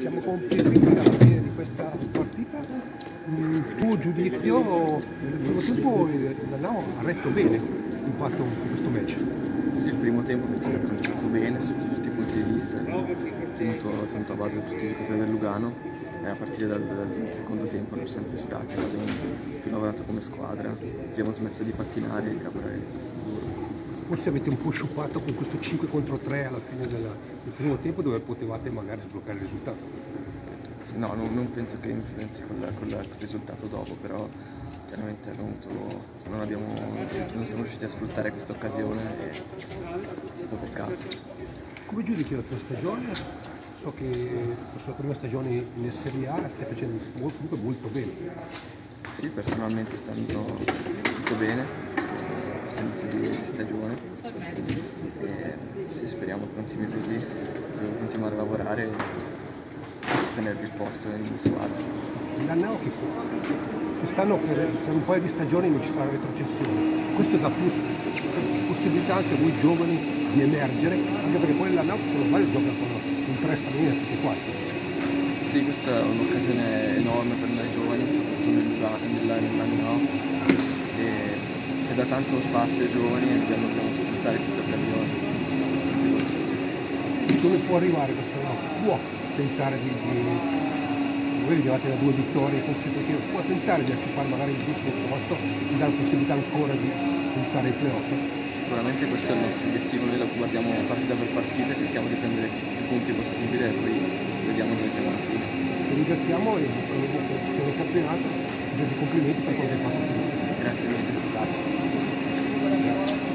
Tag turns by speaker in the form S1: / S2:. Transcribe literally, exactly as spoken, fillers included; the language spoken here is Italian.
S1: siamo completamente alla fine di questa partita. Il tuo giudizio, nel primo tempo la Nao ha retto bene l'impatto di questo match.
S2: Sì, il primo tempo penso che ha cominciato bene su tutti i punti di vista, tenuto, tenuto a base tutti i giocatori del Lugano, e a partire dal, dal secondo tempo non siamo più stati, abbiamo più lavorato come squadra, abbiamo smesso di pattinare e di lavorare duro.
S1: Forse avete un po' sciupato con questo cinque contro tre alla fine della, del primo tempo, dove potevate magari sbloccare il risultato.
S2: Sì, no, non, non penso che influenzi col, col, col risultato dopo, però chiaramente avuto, non, abbiamo, non siamo riusciti a sfruttare questa occasione e è stato peccato.
S1: Come giudichi la tua stagione? So che la sua prima stagione in Serie A stai facendo molto, comunque molto bene.
S2: Sì, personalmente sta andando molto bene questo inizio di, di stagione e sì, speriamo che continui così, devo continuare a lavorare e tenervi il posto in squadra.
S1: La Nao che quest'anno per, per un paio di stagioni non ci sarà retrocessione, questo dà plus, possibilità anche a voi giovani di emergere, anche perché poi la Nao se non sbaglio gioca con, con tre stranieri anziché quattro.
S2: Sì, questa è un'occasione enorme per noi giovani, soprattutto nella, nella, nella Nao, e che dà tanto spazio ai giovani e dobbiamo, dobbiamo sfruttare questa occasione.
S1: Dove può arrivare questa Nao? Può tentare di, di voi arrivate da due vittorie così, perché può tentare di acciuffare magari il dieci otto e dare possibilità ancora di puntare i playoff.
S2: Sicuramente questo è il nostro obiettivo, noi la guardiamo partita per partita, cerchiamo di prendere più punti possibile e poi vediamo dove siamo alla fine.
S1: Ti ringraziamo e siamo in campionato, complimenti per quello che hai fatto finora.
S2: Grazie mille.
S1: Grazie.